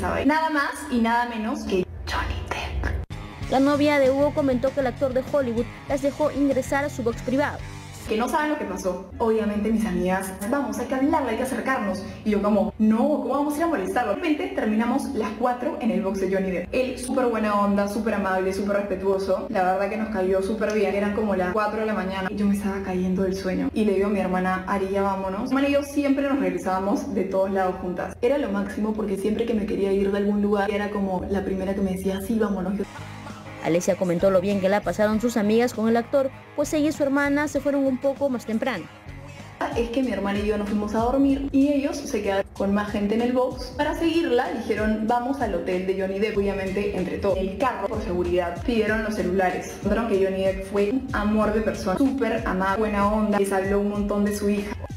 estaba ahí. Nada más y nada menos que Johnny Depp. La novia de Hugo comentó que el actor de Hollywood las dejó ingresar a su box privado. Que no saben lo que pasó. Obviamente mis amigas, vamos, hay que hablarle, hay que acercarnos. Y yo como, no, ¿cómo vamos a ir a molestarlo? De repente terminamos las 4 en el box de Johnny Depp. Él súper buena onda, súper amable, súper respetuoso. La verdad que nos cayó súper bien. Eran como las 4 de la mañana y yo me estaba cayendo del sueño. Y le digo a mi hermana, Ari, ya vámonos. Mi hermana y yo siempre nos regresábamos de todos lados juntas. Era lo máximo porque siempre que me quería ir de algún lugar, era como la primera que me decía, sí, vámonos. Alesia comentó lo bien que la pasaron sus amigas con el actor, pues ella y su hermana se fueron un poco más temprano. Es que mi hermana y yo nos fuimos a dormir y ellos se quedaron con más gente en el box. Para seguirla dijeron, vamos al hotel de Johnny Depp, obviamente entre todos. En el carro, por seguridad, pidieron los celulares. Encontraron que Johnny Depp fue un amor de persona, súper amable, buena onda, les habló un montón de su hija.